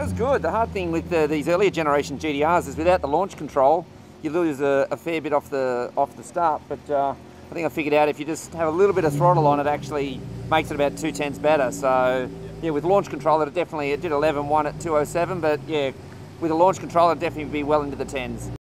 was good. The hard thing with these earlier generation GTRs is without the launch control, you lose a fair bit off the start. But I think I figured out if you just have a little bit of throttle on, it actually makes it about 2/10 better. So yeah, with launch control, it did 11.1 at 207, but yeah, with a launch control, it'd definitely be well into the 10s.